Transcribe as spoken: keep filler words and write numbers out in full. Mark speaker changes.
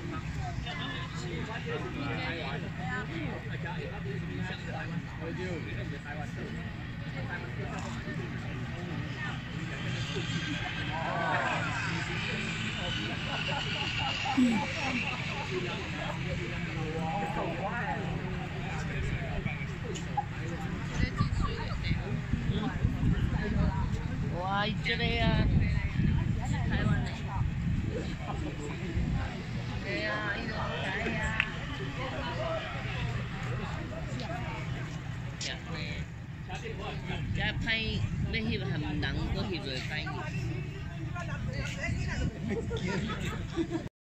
Speaker 1: 哇，这个呀，台湾的。对呀，呢個仔啊。入咧，一批咩烚係唔等嗰烚嚟批。